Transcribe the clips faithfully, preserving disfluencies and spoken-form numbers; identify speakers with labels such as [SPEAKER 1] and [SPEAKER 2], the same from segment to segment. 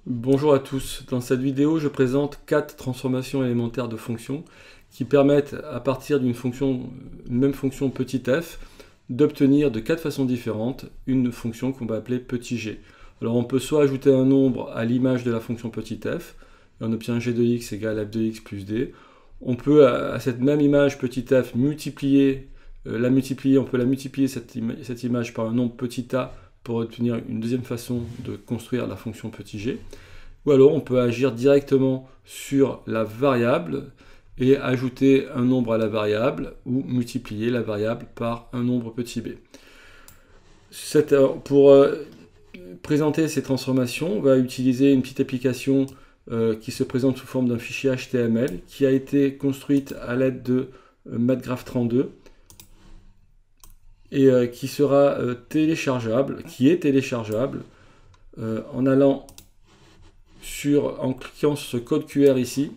[SPEAKER 1] Bonjour à tous, dans cette vidéo je présente quatre transformations élémentaires de fonctions qui permettent à partir d'une fonction, une même fonction petit f, d'obtenir de quatre façons différentes une fonction qu'on va appeler petit g. Alors on peut soit ajouter un nombre à l'image de la fonction petit f, et on obtient g de x égale f de x plus d. On peut à cette même image petit f multiplier, euh, la multiplier, on peut la multiplier cette, ima cette image par un nombre petit a pour obtenir une deuxième façon de construire la fonction petit g. Ou alors on peut agir directement sur la variable et ajouter un nombre à la variable ou multiplier la variable par un nombre petit b. Cette, pour euh, présenter ces transformations, on va utiliser une petite application euh, qui se présente sous forme d'un fichier H T M L qui a été construite à l'aide de euh, MathGraph trente-deux et euh, qui sera euh, téléchargeable, qui est téléchargeable euh, en allant sur, en cliquant sur ce code Q R ici,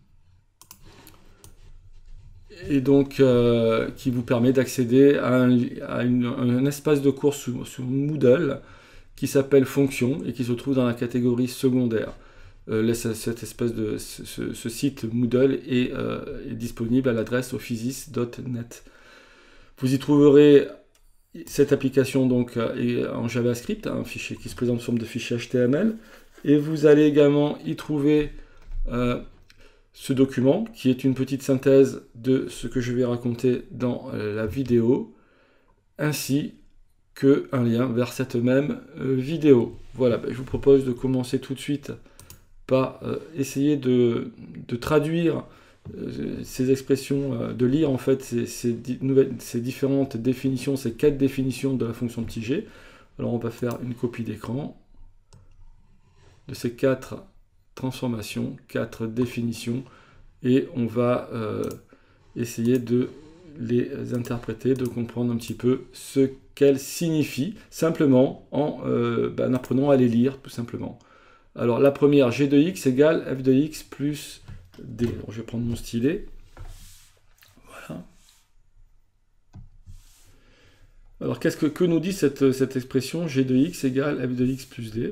[SPEAKER 1] et donc euh, qui vous permet d'accéder à, un, à une, un espace de cours sous, sous Moodle qui s'appelle Fonction et qui se trouve dans la catégorie secondaire. Euh, cette espèce de ce, ce site Moodle est, euh, est disponible à l'adresse ophysis point net. Vous y trouverez cette application donc en JavaScript, un fichier qui se présente sous forme de fichier H T M L, et vous allez également y trouver euh, ce document qui est une petite synthèse de ce que je vais raconter dans euh, la vidéo, ainsi qu'un lien vers cette même euh, vidéo. Voilà, ben, je vous propose de commencer tout de suite par euh, essayer de, de traduire ces expressions, de lire en fait ces, ces, nouvelles, ces différentes définitions, ces quatre définitions de la fonction petit g. Alors on va faire une copie d'écran de ces quatre transformations, quatre définitions, et on va euh, essayer de les interpréter, de comprendre un petit peu ce qu'elles signifient, simplement en, euh, ben, en apprenant à les lire, tout simplement. Alors la première, g de x égale f de x plus d. Alors, je vais prendre mon stylet. Voilà. Alors, qu'est-ce que, que nous dit cette, cette expression g de x égale f de x plus d?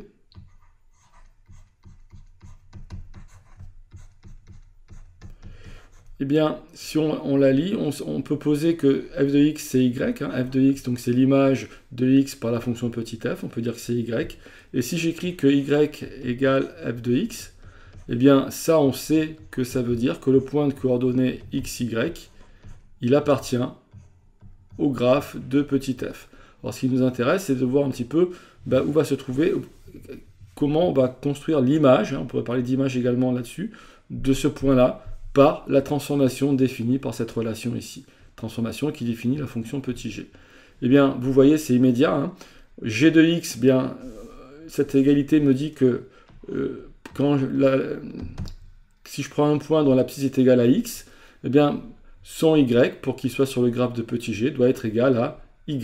[SPEAKER 1] Eh bien, si on, on la lit, on, on peut poser que f de x c'est y, hein, f de x donc c'est l'image de x par la fonction petit f, on peut dire que c'est y. Et si j'écris que y égale f de x, eh bien, ça, on sait que ça veut dire que le point de coordonnées xy, il appartient au graphe de petit f. Alors, ce qui nous intéresse, c'est de voir un petit peu bah, où va se trouver, comment on va construire l'image, hein, on pourrait parler d'image également là-dessus, de ce point-là, par la transformation définie par cette relation ici. Transformation qui définit la fonction petit g. Eh bien, vous voyez, c'est immédiat. Hein. G de x, bien, cette égalité me dit que euh, quand je, la, si je prends un point dont l'abscisse est égale à x, eh bien, son y, pour qu'il soit sur le graphe de petit g, doit être égal à y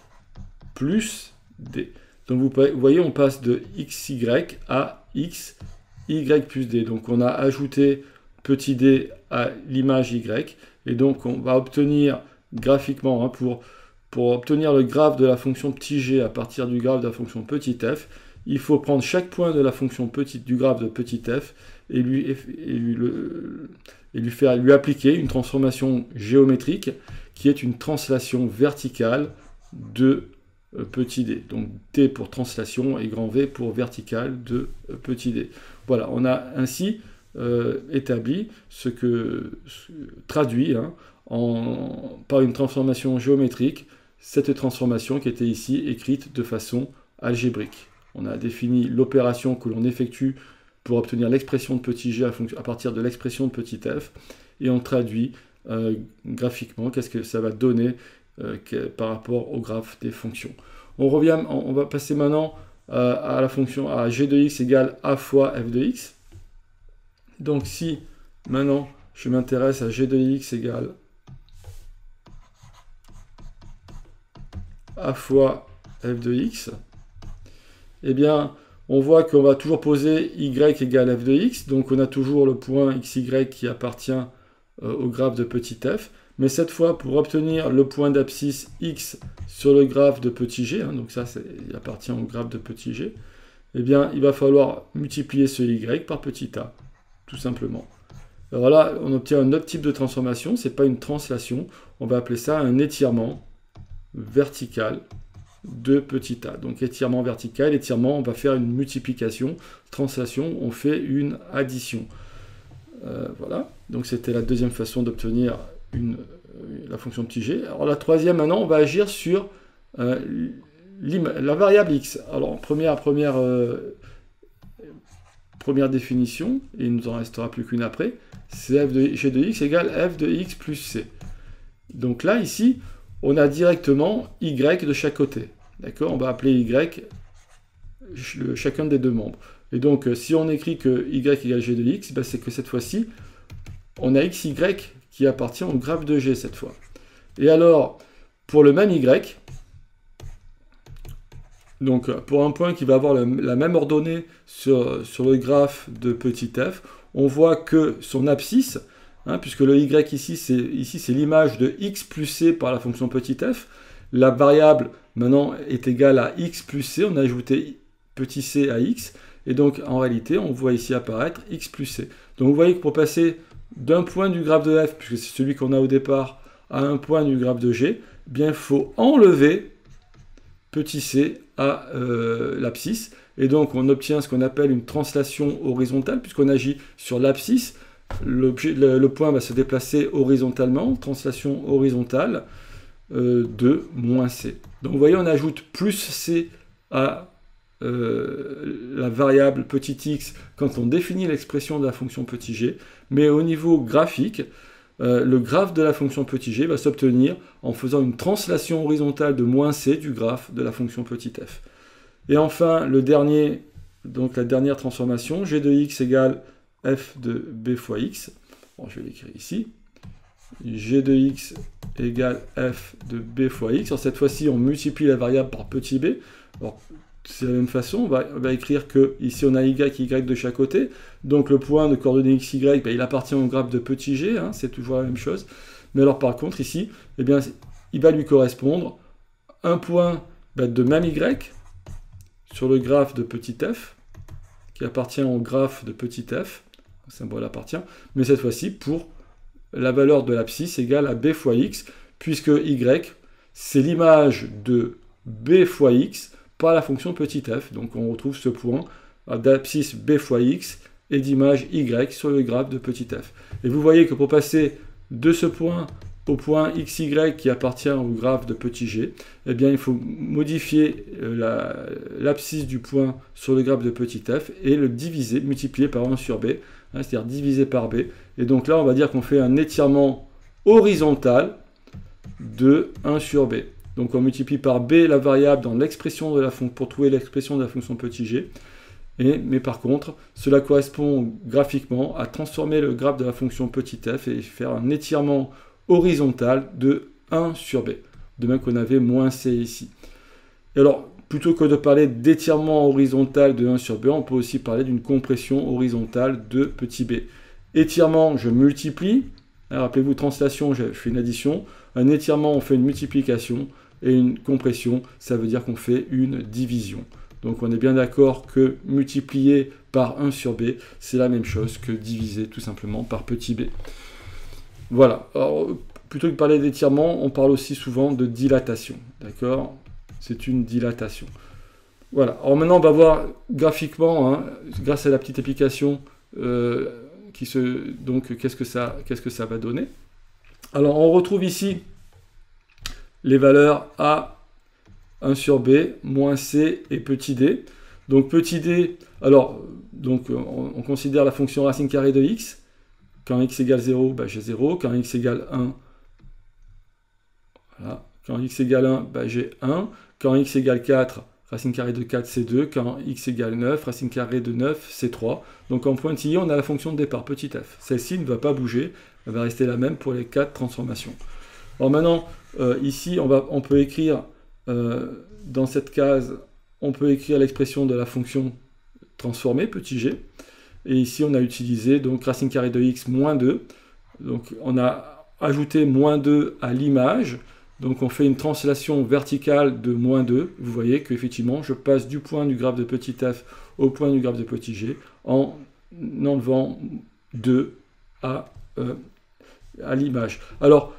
[SPEAKER 1] plus d. Donc vous voyez, on passe de xy à x, y plus d. Donc on a ajouté petit d à l'image y, et donc on va obtenir graphiquement, hein, pour, pour obtenir le graphe de la fonction petit g à partir du graphe de la fonction petit f, il faut prendre chaque point de la fonction petite du graphe de petit f et lui, et lui, le, et lui, faire, lui appliquer une transformation géométrique qui est une translation verticale de euh, petit d. Donc t pour translation et grand V pour verticale de euh, petit d. Voilà, on a ainsi euh, établi ce que ce, traduit hein, en, par une transformation géométrique, cette transformation qui était ici écrite de façon algébrique. On a défini l'opération que l'on effectue pour obtenir l'expression de petit g à, à partir de l'expression de petit f, et on traduit euh, graphiquement qu'est-ce que ça va donner euh, que, par rapport au graphe des fonctions. On revient, on, on va passer maintenant euh, à la fonction à g de x égale a fois f de x. Donc si maintenant je m'intéresse à g de x égale a fois f de x, eh bien, on voit qu'on va toujours poser y égale f de x, donc on a toujours le point xy qui appartient euh, au graphe de petit f, mais cette fois, pour obtenir le point d'abscisse x sur le graphe de petit g, hein, donc ça, il appartient au graphe de petit g, eh bien, il va falloir multiplier ce y par petit a, tout simplement. Alors là, on obtient un autre type de transformation, ce n'est pas une translation, on va appeler ça un étirement vertical de petit a. Donc étirement vertical, étirement, on va faire une multiplication, translation, on fait une addition. Euh, voilà, donc c'était la deuxième façon d'obtenir une, euh, la fonction petit g. Alors la troisième, maintenant, on va agir sur euh, la variable x. Alors première, première, euh, première définition, et il ne nous en restera plus qu'une après, c'est f de g de x égale f de x plus c. Donc là, ici, on a directement y de chaque côté. D'accord? On va appeler y le, chacun des deux membres. Et donc, si on écrit que y égale g de x, ben c'est que cette fois-ci, on a xy qui appartient au graphe de g cette fois. Et alors, pour le même y, donc pour un point qui va avoir le, la même ordonnée sur, sur le graphe de petit f, on voit que son abscisse, hein, puisque le y ici, c'est ici c'est l'image de x plus c par la fonction petit f, la variable maintenant est égale à x plus c, on a ajouté petit c à x, et donc en réalité on voit ici apparaître x plus c. Donc vous voyez que pour passer d'un point du graphe de f, puisque c'est celui qu'on a au départ, à un point du graphe de g, eh bien il faut enlever petit c à euh, l'abscisse, et donc on obtient ce qu'on appelle une translation horizontale, puisqu'on agit sur l'abscisse, le, le point va se déplacer horizontalement, translation horizontale euh, de moins c. Donc vous voyez, on ajoute plus c à euh, la variable petit x quand on définit l'expression de la fonction petit g, mais au niveau graphique, Euh, le graphe de la fonction petit g va s'obtenir en faisant une translation horizontale de moins c du graphe de la fonction petit f. Et enfin, le dernier, donc la dernière transformation, g de x égale f de b fois x. Bon, je vais l'écrire ici. G de x égale f de b fois x. Alors cette fois-ci, on multiplie la variable par petit b. Alors, c'est la même façon, on va, on va écrire que ici on a y, y de chaque côté, donc le point de coordonnées xy, ben, il appartient au graphe de petit g, hein, c'est toujours la même chose. Mais alors par contre ici, eh bien, il va lui correspondre un point ben, de même y sur le graphe de petit f, qui appartient au graphe de petit f, le symbole appartient, mais cette fois-ci pour la valeur de l'abscisse égale à b fois x, puisque y, c'est l'image de b fois x, par la fonction petit f. Donc on retrouve ce point d'abscisse b fois x et d'image y sur le graphe de petit f. Et vous voyez que pour passer de ce point au point xy qui appartient au graphe de petit g, eh bien il faut modifier l'abscisse la, du point sur le graphe de petit f et le diviser, multiplier par un sur b, hein, c'est-à-dire diviser par b. Et donc là on va dire qu'on fait un étirement horizontal de un sur b. Donc on multiplie par b la variable dans l'expression de la fonction pour trouver l'expression de la fonction petit g. Et, mais par contre, cela correspond graphiquement à transformer le graphe de la fonction petit f et faire un étirement horizontal de un sur b. De même qu'on avait moins c ici. Et alors, plutôt que de parler d'étirement horizontal de un sur b, on peut aussi parler d'une compression horizontale de petit b. Étirement, je multiplie. Rappelez-vous, translation, je fais une addition. Un étirement, on fait une multiplication. Et une compression, ça veut dire qu'on fait une division. Donc on est bien d'accord que multiplier par un sur b, c'est la même chose que diviser tout simplement par petit b. Voilà. Alors, plutôt que de parler d'étirement, on parle aussi souvent de dilatation. D'accord? C'est une dilatation. Voilà. Alors maintenant, on va voir graphiquement, hein, grâce à la petite application, euh, qui se, donc qu'est-ce que ça, qu'est-ce que ça va donner. Alors on retrouve ici les valeurs a un sur b, moins c et petit d. Donc petit d, alors donc on, on considère la fonction racine carrée de x. Quand x égale zéro, bah, j'ai zéro. Quand x égale un, voilà. Quand x égale un, bah, j'ai un. Quand x égale quatre, racine carrée de quatre, c'est deux. Quand x égale neuf, racine carrée de neuf, c'est trois. Donc en pointillé, on a la fonction de départ, petit f. Celle-ci ne va pas bouger, elle va rester la même pour les quatre transformations. Alors maintenant, euh, ici, on, va, on peut écrire, euh, dans cette case, on peut écrire l'expression de la fonction transformée, petit g. Et ici, on a utilisé donc racine carrée de x moins deux. Donc on a ajouté moins deux à l'image Donc on fait une translation verticale de moins deux. Vous voyez qu'effectivement, je passe du point du graphe de petit f au point du graphe de petit g en enlevant deux à, euh, à l'image. Alors,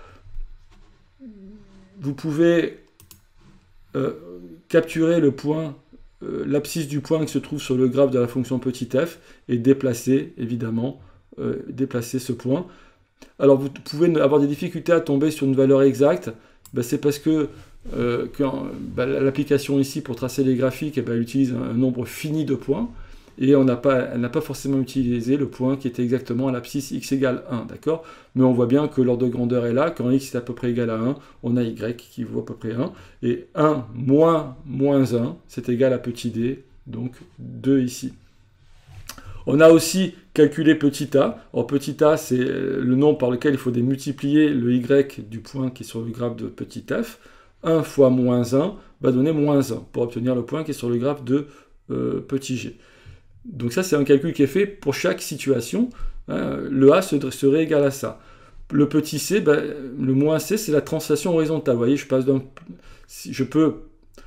[SPEAKER 1] vous pouvez euh, capturer le point, euh, l'abscisse du point qui se trouve sur le graphe de la fonction petit f et déplacer, évidemment, euh, déplacer ce point. Alors, vous pouvez avoir des difficultés à tomber sur une valeur exacte. Ben, c'est parce que, euh, que ben, l'application ici, pour tracer les graphiques, eh ben, elle utilise un, un nombre fini de points. Et on n'a pas, elle n'a pas forcément utilisé le point qui était exactement à l'abscisse x égale un, d'accord? Mais on voit bien que l'ordre de grandeur est là, quand x est à peu près égal à un, on a y qui vaut à peu près un, et un moins moins un, c'est égal à petit d, donc deux ici. On a aussi calculé petit a. Alors petit a, c'est le nombre par lequel il faut démultiplier le y du point qui est sur le graphe de petit f. un fois moins un va donner moins un, pour obtenir le point qui est sur le graphe de euh, petit g. Donc ça, c'est un calcul qui est fait pour chaque situation. Hein, le A serait égal à ça. Le petit c, ben, le moins c, c'est la translation horizontale. Vous voyez, je passe d'un... Si je peux,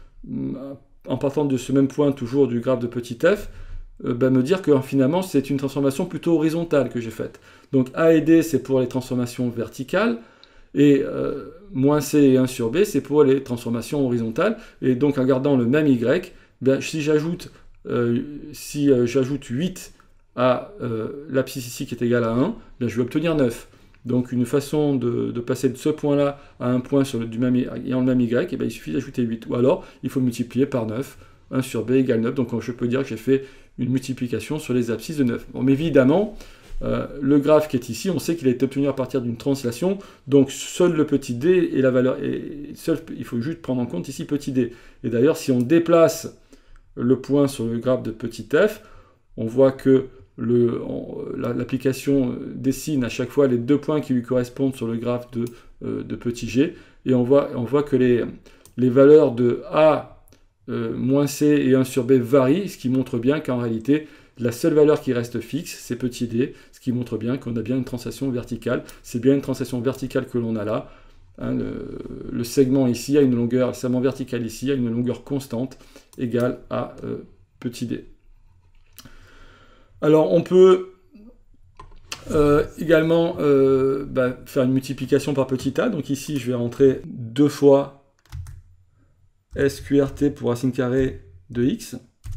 [SPEAKER 1] en partant de ce même point, toujours du graphe de petit f, euh, ben, me dire que finalement, c'est une transformation plutôt horizontale que j'ai faite. Donc A et D, c'est pour les transformations verticales. Et euh, moins c et un sur b, c'est pour les transformations horizontales. Et donc, en gardant le même y, ben, si j'ajoute... Euh, si euh, j'ajoute huit à euh, l'abscisse ici qui est égal à un, bien, je vais obtenir neuf. Donc une façon de, de passer de ce point-là à un point sur le, du même, ayant le même y, et bien, il suffit d'ajouter huit. Ou alors, il faut multiplier par neuf. un sur b égale neuf. Donc je peux dire que j'ai fait une multiplication sur les abscisses de neuf. Bon, mais évidemment, euh, le graphe qui est ici, on sait qu'il a été obtenu à partir d'une translation. Donc seul le petit d et la valeur... Et seul, il faut juste prendre en compte ici petit d. Et d'ailleurs, si on déplace le point sur le graphe de petit f, on voit que l'application dessine à chaque fois les deux points qui lui correspondent sur le graphe de, euh, de petit g, et on voit, on voit que les, les valeurs de a, euh, moins c et un sur b varient, ce qui montre bien qu'en réalité, la seule valeur qui reste fixe, c'est petit d, ce qui montre bien qu'on a bien une translation verticale. C'est bien une translation verticale que l'on a là. Hein, le, le segment ici a une longueur, le segment vertical ici a une longueur constante égale à euh, petit d. Alors on peut euh, également euh, bah, faire une multiplication par petit a. Donc ici je vais rentrer deux fois S Q R T pour racine carrée de x.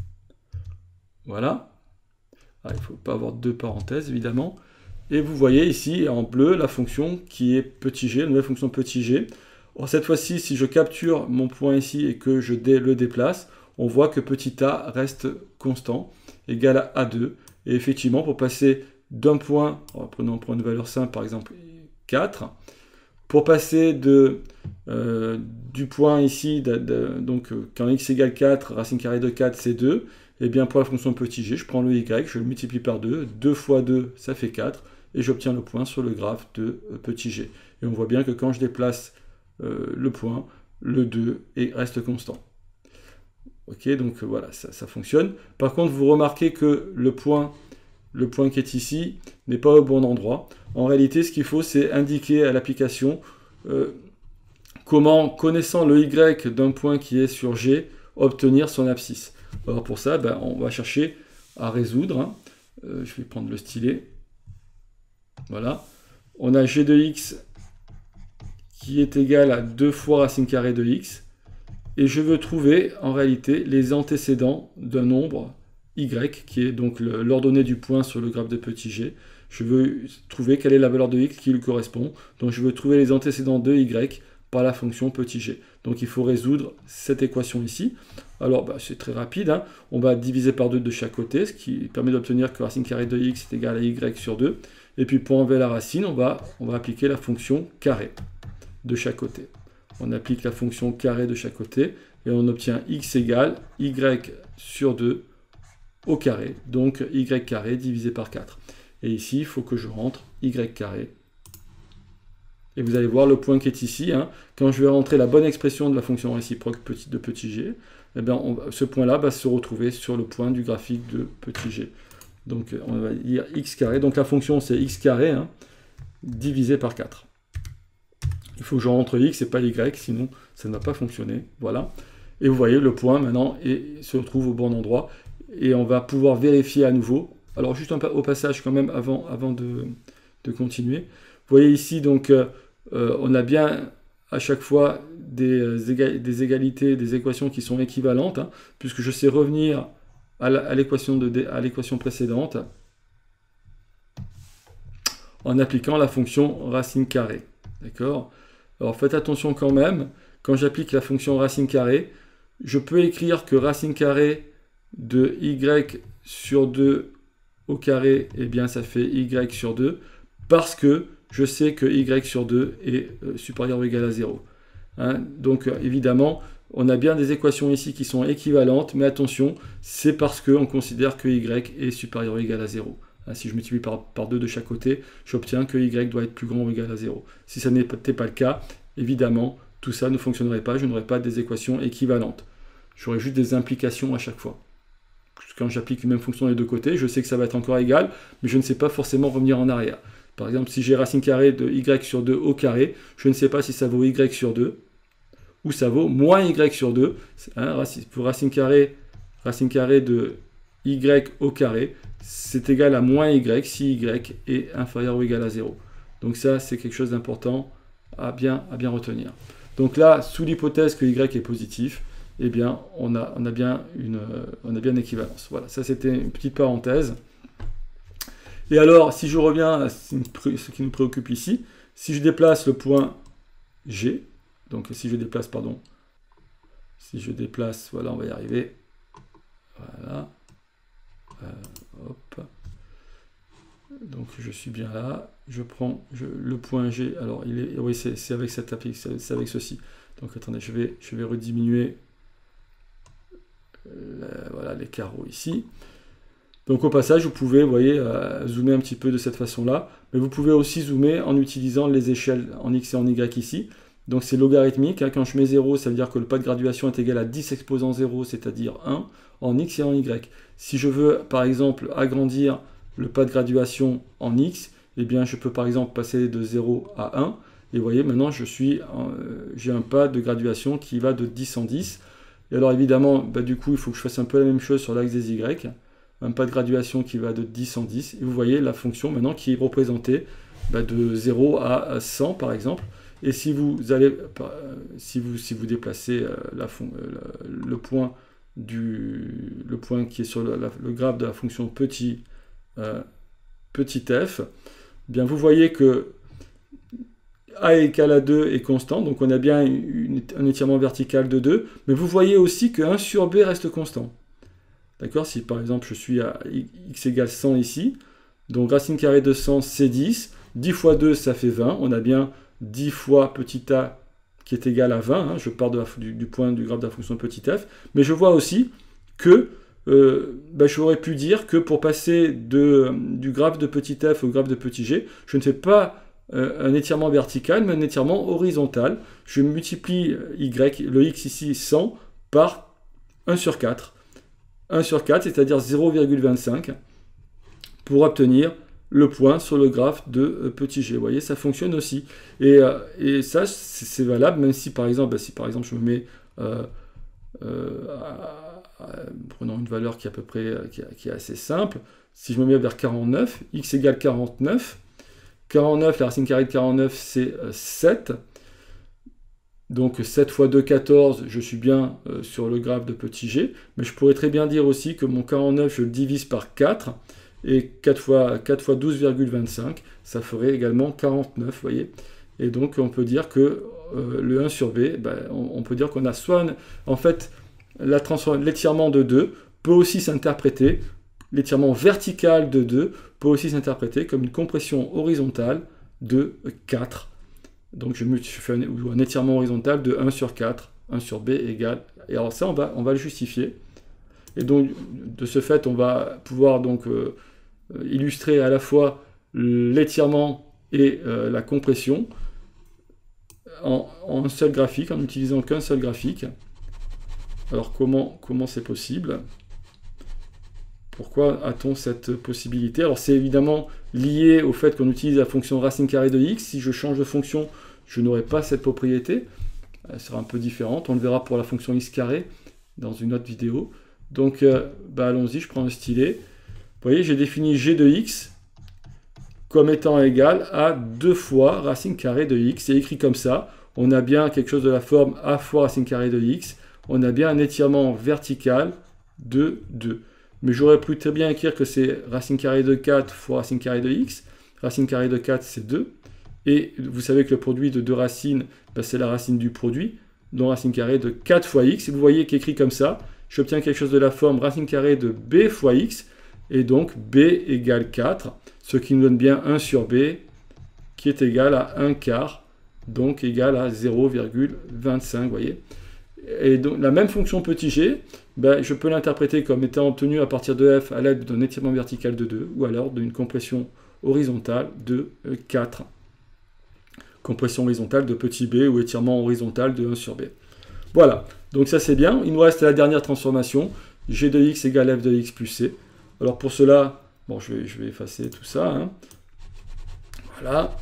[SPEAKER 1] Voilà. Ah, il ne faut pas avoir deux parenthèses évidemment. Et vous voyez ici en bleu la fonction qui est petit g, la nouvelle fonction petit g. Alors, cette fois-ci, si je capture mon point ici et que je dé le déplace, on voit que petit a reste constant, égal à a deux. Et effectivement, pour passer d'un point, prenons pour une valeur simple, par exemple quatre, pour passer de, euh, du point ici, de, de, donc quand x égale quatre, racine carrée de quatre, c'est deux, et bien pour la fonction petit g, je prends le y, je le multiplie par deux, deux fois deux, ça fait quatre, et j'obtiens le point sur le graphe de euh, petit g. Et on voit bien que quand je déplace euh, le point, le deux est, reste constant. Ok, donc voilà, ça, ça fonctionne. Par contre, vous remarquez que le point, le point qui est ici n'est pas au bon endroit. En réalité, ce qu'il faut, c'est indiquer à l'application euh, comment, connaissant le y d'un point qui est sur G, obtenir son abscisse. Alors pour ça, ben, on va chercher à résoudre. Hein. Euh, je vais prendre le stylet. Voilà. On a g de x qui est égal à deux fois racine carrée de x. Et je veux trouver, en réalité, les antécédents d'un nombre y, qui est donc l'ordonnée du point sur le graphe de petit g. Je veux trouver quelle est la valeur de x qui lui correspond. Donc je veux trouver les antécédents de y par la fonction petit g. Donc il faut résoudre cette équation ici. Alors bah, c'est très rapide. Hein. On va diviser par deux de chaque côté, ce qui permet d'obtenir que racine carrée de x est égal à y sur deux. Et puis pour enlever la racine, on va, on va appliquer la fonction carré de chaque côté. On applique la fonction carré de chaque côté et on obtient x égale y sur deux au carré, donc y carré divisé par quatre. Et ici, il faut que je rentre y carré. Et vous allez voir le point qui est ici. Hein, quand je vais rentrer la bonne expression de la fonction réciproque petit, de petit g, eh bien, on, ce point-là va se retrouver sur le point du graphique de petit g. Donc on va dire x carré. Donc la fonction c'est x carré hein, divisé par quatre. Il faut que je rentre x et pas y, sinon ça ne va pas fonctionner. Voilà. Et vous voyez, le point maintenant est, se retrouve au bon endroit. Et on va pouvoir vérifier à nouveau. Alors juste un, au passage quand même, avant, avant de, de continuer. Vous voyez ici, donc, euh, on a bien à chaque fois des, éga des égalités, des équations qui sont équivalentes, hein, puisque je sais revenir à l'équation précédente en appliquant la fonction racine carrée. D'accord? Alors faites attention quand même, quand j'applique la fonction racine carrée, je peux écrire que racine carrée de y sur deux au carré, eh bien ça fait y sur deux, parce que je sais que y sur deux est euh, supérieur ou égal à zéro. Hein? Donc euh, évidemment, on a bien des équations ici qui sont équivalentes, mais attention, c'est parce qu'on considère que y est supérieur ou égal à zéro. Hein, si je multiplie par, par deux de chaque côté, j'obtiens que y doit être plus grand ou égal à zéro. Si ça n'était pas le cas, évidemment, tout ça ne fonctionnerait pas, je n'aurais pas des équations équivalentes. J'aurais juste des implications à chaque fois. Quand j'applique une même fonction des deux côtés, je sais que ça va être encore égal, mais je ne sais pas forcément revenir en arrière. Par exemple, si j'ai racine carrée de y sur deux au carré, je ne sais pas si ça vaut y sur deux, ou ça vaut moins y sur deux. Hein, pour racine carrée, racine carrée de y au carré, c'est égal à moins y si y est inférieur ou égal à zéro. Donc ça, c'est quelque chose d'important à bien, à bien retenir. Donc là, sous l'hypothèse que y est positif, eh bien, on a, on a bien une, on a bien une équivalence. Voilà, ça c'était une petite parenthèse. Et alors, si je reviens à ce qui nous préoccupe ici, si je déplace le point G, donc si je déplace, pardon, si je déplace, voilà, on va y arriver, voilà, euh, hop, donc je suis bien là, je prends je, le point G, alors il est, oui, c'est avec cette application, c'est avec ceci, donc attendez, je vais, je vais rediminuer, euh, voilà, les carreaux ici. Donc au passage, vous pouvez, vous voyez, euh, zoomer un petit peu de cette façon-là, mais vous pouvez aussi zoomer en utilisant les échelles en x et en y ici. Donc c'est logarithmique, hein. Quand je mets zéro, ça veut dire que le pas de graduation est égal à dix exposant zéro, c'est-à-dire un, en x et en y. Si je veux, par exemple, agrandir le pas de graduation en x, eh bien je peux par exemple passer de zéro à un, et vous voyez, maintenant je suis, euh, j'ai un pas de graduation qui va de dix en dix. Et alors évidemment, bah, du coup, il faut que je fasse un peu la même chose sur l'axe des y, un pas de graduation qui va de dix en dix, et vous voyez la fonction maintenant qui est représentée bah, de zéro à cent par exemple. Et si vous allez, si vous, si vous déplacez euh, la fon, euh, le, point du, le point qui est sur le, la, le graphe de la fonction petit, euh, petit f, eh bien vous voyez que a égale à deux est constant, donc on a bien une, un étirement vertical de deux, mais vous voyez aussi que un sur b reste constant. D'accord? Si par exemple je suis à x égale cent ici, donc racine carrée de cent c'est dix, dix fois deux ça fait vingt, on a bien dix fois petit a qui est égal à vingt, hein, je pars de la, du, du point du graphe de la fonction petit f, mais je vois aussi que euh, ben, j'aurais pu dire que pour passer de, du graphe de petit f au graphe de petit g, je ne fais pas euh, un étirement vertical, mais un étirement horizontal. Je multiplie y, le x ici cent, par un sur quatre. un sur quatre, c'est-à-dire zéro virgule vingt-cinq, pour obtenir le point sur le graphe de euh, petit g. Vous voyez, ça fonctionne aussi. Et, euh, et ça, c'est valable, même si par exemple, bah, si par exemple je me mets, euh, euh, à, à, prenons une valeur qui est à peu près, qui, qui est assez simple, si je me mets vers quarante-neuf, x égale quarante-neuf, quarante-neuf, la racine carrée de quarante-neuf, c'est euh, sept. Donc sept fois deux, quatorze, je suis bien euh, sur le graphe de petit g, mais je pourrais très bien dire aussi que mon quarante-neuf, je le divise par quatre, et quatre fois, quatre fois douze virgule vingt-cinq, ça ferait également quarante-neuf, vous voyez. Et donc on peut dire que euh, le un sur b, ben, on, on peut dire qu'on a soit, un, en fait, l'étirement de deux peut aussi s'interpréter, l'étirement vertical de deux peut aussi s'interpréter comme une compression horizontale de quatre. Donc je, je fais un, un étirement horizontal de un sur quatre, un sur b égale, et alors ça on va, on va le justifier. Et donc de ce fait on va pouvoir donc euh, illustrer à la fois l'étirement et euh, la compression en, en un seul graphique, en n'utilisant qu'un seul graphique. Alors comment comment c'est possible? Pourquoi a-t-on cette possibilité? Alors c'est évidemment lié au fait qu'on utilise la fonction racine carrée de x. Si je change de fonction, je n'aurai pas cette propriété. Elle sera un peu différente. On le verra pour la fonction x carré dans une autre vidéo. Donc, euh, bah, allons-y, je prends un stylet. Vous voyez, j'ai défini g de x comme étant égal à deux fois racine carrée de x. C'est écrit comme ça. On a bien quelque chose de la forme a fois racine carrée de x. On a bien un étirement vertical de deux. Mais j'aurais pu très bien écrire que c'est racine carrée de quatre fois racine carrée de x. Racine carrée de quatre, c'est deux. Et vous savez que le produit de deux racines, ben, c'est la racine du produit. Donc racine carrée de quatre fois x. Et vous voyez qu'écrit comme ça, j'obtiens quelque chose de la forme racine carrée de b fois x. Et donc b égale quatre. Ce qui nous donne bien un sur b, qui est égal à un quart. Donc égal à zéro virgule vingt-cinq, vous voyez. Et donc la même fonction petit g, ben, je peux l'interpréter comme étant obtenue à partir de f à l'aide d'un étirement vertical de deux, ou alors d'une compression horizontale de quatre. Compression horizontale de petit b ou étirement horizontal de un sur b. Voilà, donc ça c'est bien. Il nous reste la dernière transformation, g de x égale f de x plus c. Alors pour cela, bon, je vais, je vais effacer tout ça. Hein. Voilà.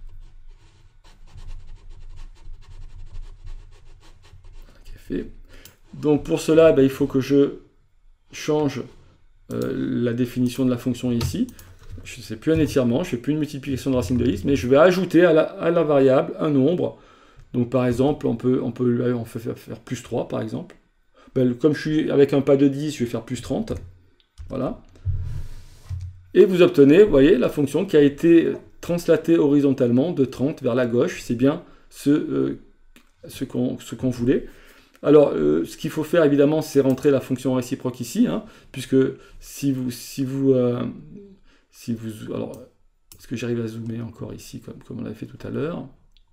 [SPEAKER 1] Donc pour cela, ben, il faut que je change euh, la définition de la fonction ici. Je ne sais plus un étirement, je ne fais plus une multiplication de racine de x, mais je vais ajouter à la, à la variable un nombre. Donc par exemple, on peut, on peut on peut faire, faire plus trois par exemple. Ben, comme je suis avec un pas de dix, je vais faire plus trente. Voilà. Et vous obtenez, vous voyez, la fonction qui a été translatée horizontalement de trente vers la gauche. C'est bien ce, euh, ce qu'on ce qu'on voulait. Alors, euh, ce qu'il faut faire, évidemment, c'est rentrer la fonction réciproque ici, hein, puisque si vous... Si vous, euh, si vous alors, est-ce que j'arrive à zoomer encore ici, comme, comme on l'avait fait tout à l'heure?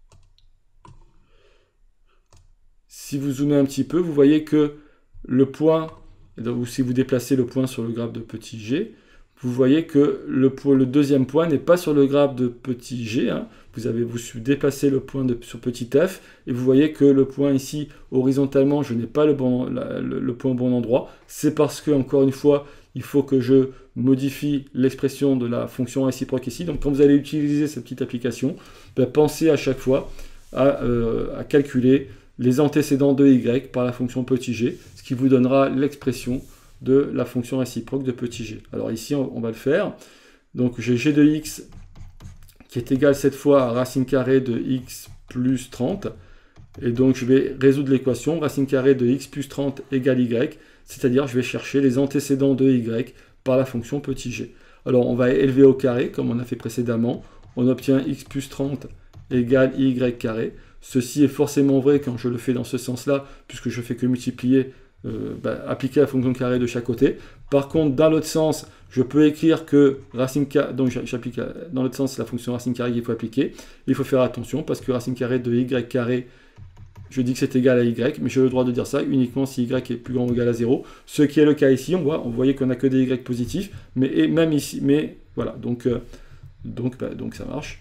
[SPEAKER 1] Si vous zoomez un petit peu, vous voyez que le point, ou si vous déplacez le point sur le graphe de petit g, vous voyez que le, le deuxième point n'est pas sur le graphe de petit g. Hein. Vous avez vous déplacé le point de, sur petit f, et vous voyez que le point ici, horizontalement, je n'ai pas le, bon, la, le, le point au bon endroit. C'est parce que, encore une fois, il faut que je modifie l'expression de la fonction réciproque ici. Donc quand vous allez utiliser cette petite application, ben, pensez à chaque fois à, euh, à calculer les antécédents de y par la fonction petit g, ce qui vous donnera l'expression de la fonction réciproque de petit g. Alors ici, on, on va le faire. Donc j'ai g de x qui est égal cette fois à racine carrée de x plus trente. Et donc je vais résoudre l'équation racine carrée de x plus trente égale y, c'est-à-dire je vais chercher les antécédents de y par la fonction petit g. Alors on va élever au carré, comme on a fait précédemment. On obtient x plus trente égale y carré. Ceci est forcément vrai quand je le fais dans ce sens-là, puisque je fais que multiplier Euh, bah, appliquer la fonction carré de chaque côté. Par contre, dans l'autre sens, je peux écrire que racine carré, donc j'applique dans l'autre sens la fonction racine carré qu'il faut appliquer. Il faut faire attention parce que racine carré de y carré, je dis que c'est égal à y, mais j'ai le droit de dire ça uniquement si y est plus grand ou égal à zéro. Ce qui est le cas ici, on voit, on voyait qu'on n'a que des y positifs, mais et même ici, mais voilà, donc, euh, donc, bah, donc ça marche.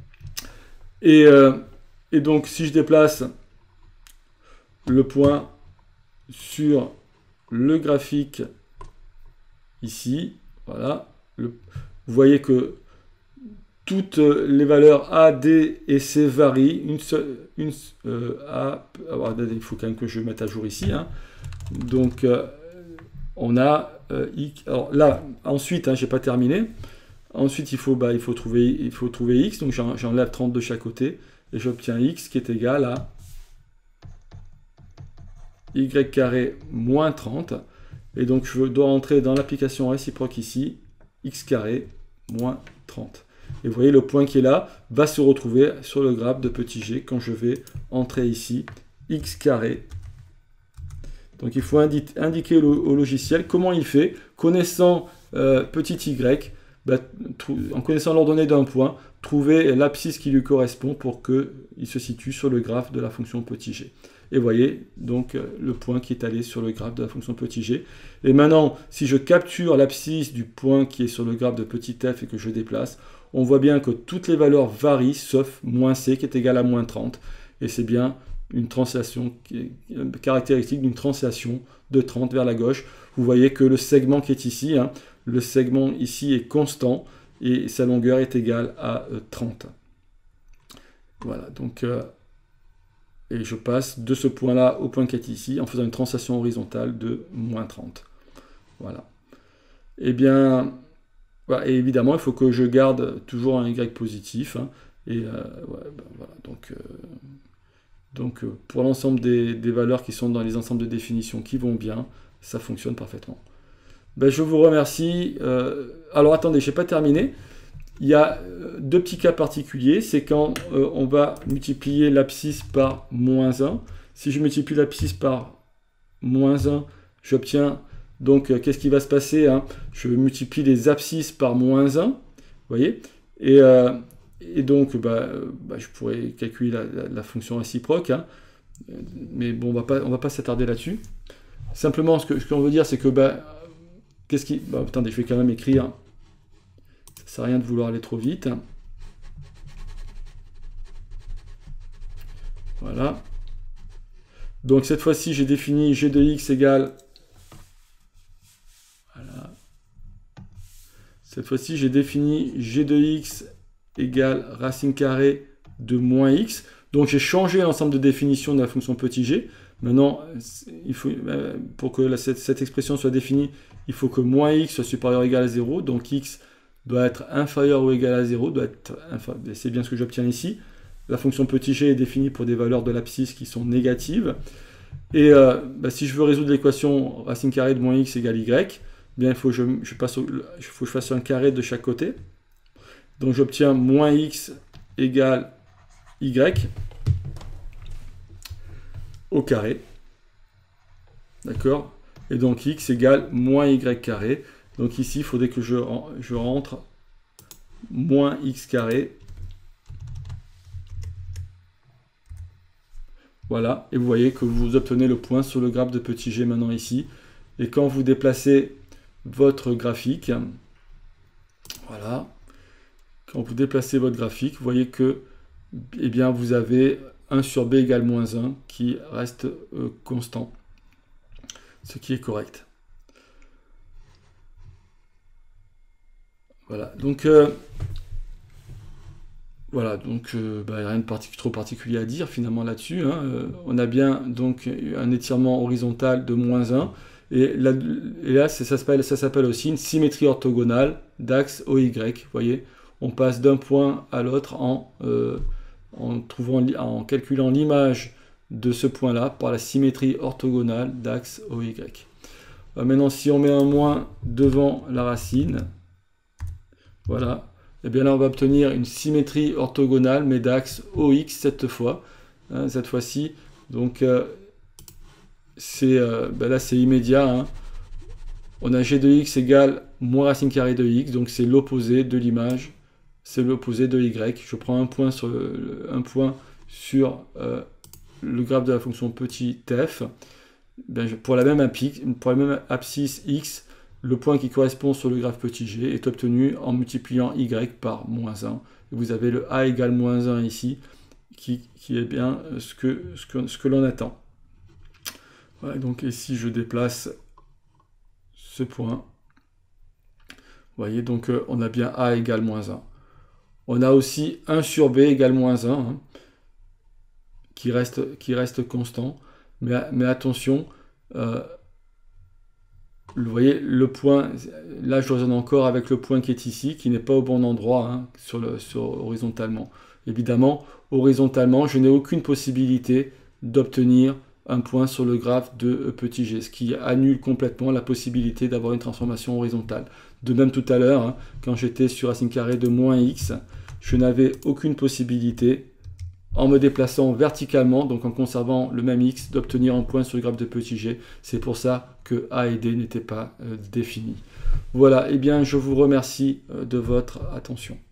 [SPEAKER 1] Et, euh, et donc si je déplace le point sur le graphique ici, voilà, le, vous voyez que toutes les valeurs A, D et C varient. Une seule, une, euh, A, alors, il faut quand même que je mette à jour ici. Hein. Donc, euh, on a euh, X. Alors là, ensuite, hein, j'ai pas terminé. Ensuite, il faut, bah, il faut trouver, il faut trouver X. Donc, j'enlève trente de chaque côté et j'obtiens X qui est égal à y carré moins trente, et donc je dois entrer dans l'application réciproque ici, x carré moins trente. Et vous voyez, le point qui est là va se retrouver sur le graphe de petit g quand je vais entrer ici, x carré. Donc il faut indi indiquer au, au logiciel comment il fait, connaissant euh, petit y, bah, en connaissant l'ordonnée d'un point, trouver l'abscisse qui lui correspond pour qu'il se situe sur le graphe de la fonction petit g. Et vous voyez donc euh, le point qui est allé sur le graphe de la fonction petit g. Et maintenant, si je capture l'abscisse du point qui est sur le graphe de petit f et que je déplace, on voit bien que toutes les valeurs varient, sauf moins c qui est égal à moins trente. Et c'est bien une translation qui est caractéristique d'une translation de trente vers la gauche. Vous voyez que le segment qui est ici, hein, le segment ici est constant et sa longueur est égale à euh, trente. Voilà, donc, euh, et je passe de ce point-là au point qui est ici, en faisant une translation horizontale de moins trente. Voilà. Et bien, voilà, et évidemment, il faut que je garde toujours un Y positif, hein, et euh, ouais, ben, voilà, donc... Euh, Donc pour l'ensemble des, des valeurs qui sont dans les ensembles de définition qui vont bien, ça fonctionne parfaitement. Ben, je vous remercie. Euh, alors attendez, je n'ai pas terminé. Il y a deux petits cas particuliers. C'est quand euh, on va multiplier l'abscisse par moins un. Si je multiplie l'abscisse par moins un, j'obtiens... Donc euh, qu'est-ce qui va se passer, hein? Je multiplie les abscisses par moins un. Vous voyez? Et... Euh, Et donc, bah, bah, je pourrais calculer la, la, la fonction réciproque, hein. Mais bon, on va pas, on va pas s'attarder là-dessus. Simplement, ce que ce qu'on veut dire, c'est que, bah, qu'est-ce qui... Bah, attendez, je vais quand même écrire. Ça sert à rien de vouloir aller trop vite. Voilà. Donc, cette fois-ci, j'ai défini g de x égale... Voilà. Cette fois-ci, j'ai défini g de x égale racine carrée de moins x. Donc j'ai changé l'ensemble de définition de la fonction petit g. Maintenant, il faut, pour que la, cette, cette expression soit définie, il faut que moins x soit supérieur ou égal à zéro. Donc x doit être inférieur ou égal à zéro. C'est bien ce que j'obtiens ici. La fonction petit g est définie pour des valeurs de l'abscisse qui sont négatives. Et euh, bah, si je veux résoudre l'équation racine carrée de moins x égale y, bien, il faut que je, je, passe au, il faut que je fasse un carré de chaque côté. Donc j'obtiens moins x égale y au carré. D'accord? Et donc x égale moins y carré. Donc ici, il faudrait que je, je rentre moins x carré. Voilà. Et vous voyez que vous obtenez le point sur le graphe de petit g maintenant ici. Et quand vous déplacez votre graphique, voilà. Quand vous déplacez votre graphique, vous voyez que eh bien, vous avez un sur b égale moins un qui reste euh, constant, ce qui est correct. Voilà, donc euh, voilà, donc euh, bah, rien de partic trop particulier à dire finalement là-dessus. Hein. Euh, on a bien donc un étirement horizontal de moins un, et là, et là ça s'appelle aussi une symétrie orthogonale d'axe O Y, vous voyez. On passe d'un point à l'autre en, euh, en, trouvant, en calculant l'image de ce point-là par la symétrie orthogonale d'axe O Y. Euh, maintenant, si on met un moins devant la racine, voilà, et bien là on va obtenir une symétrie orthogonale, mais d'axe O X cette fois. Hein, cette fois-ci, donc euh, c'est euh, ben là c'est immédiat. Hein. On a g de x égale moins racine carrée de x, donc c'est l'opposé de l'image. C'est l'opposé de y. Je prends un point sur, le, un point sur euh, le graphe de la fonction petit f. Ben, pour, la même pour la même abscisse x, le point qui correspond sur le graphe petit g est obtenu en multipliant y par moins un. Et vous avez le a égale moins un ici, qui, qui est bien ce que, ce que, ce que l'on attend. Voilà, donc ici je déplace ce point. Vous voyez, donc euh, on a bien a égale moins un. On a aussi un sur b égale moins un, hein, qui, reste, qui reste constant. Mais, mais attention, euh, vous voyez, le point, là je raisonne encore avec le point qui est ici, qui n'est pas au bon endroit, hein, sur le, sur, horizontalement. Évidemment, horizontalement, je n'ai aucune possibilité d'obtenir un point sur le graphe de petit g, ce qui annule complètement la possibilité d'avoir une transformation horizontale. De même tout à l'heure, hein, quand j'étais sur racine carrée de moins x, je n'avais aucune possibilité, en me déplaçant verticalement, donc en conservant le même x, d'obtenir un point sur le graphe de petit g. C'est pour ça que a et d n'étaient pas euh, définis. Voilà, et eh bien je vous remercie euh, de votre attention.